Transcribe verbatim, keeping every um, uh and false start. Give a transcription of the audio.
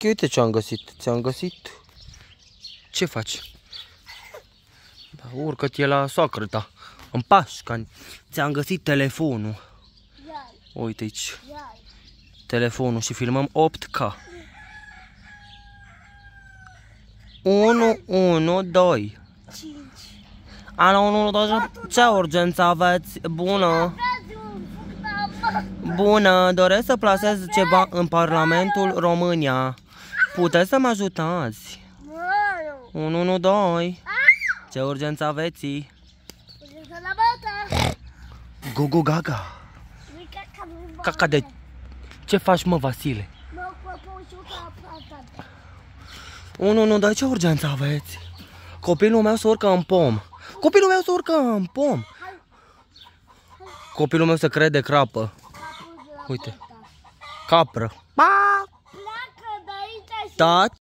Rocky, uite ce am găsit. Ți-am găsit. Ce faci? Da, urcă-te la soacră ta. În Pașcani. Ți-am găsit telefonul. Uite aici. Telefonul și filmăm opt K. unu unu doi. Alo, unu unu doi. Ce urgență aveți? Bună. Bună, doresc să plasez ceva în Parlamentul România. Puteți să mă ajutați? unu unu doi. Ce urgență aveți? Gugu Gaga. Caca de... Ce faci, mă, Vasile? unu unu doi, ce urgență aveți? Copilul meu se urcă în pom. Copilul meu se urcă în pom. Copilul meu se crede crapă. Uite. Capră. Taci.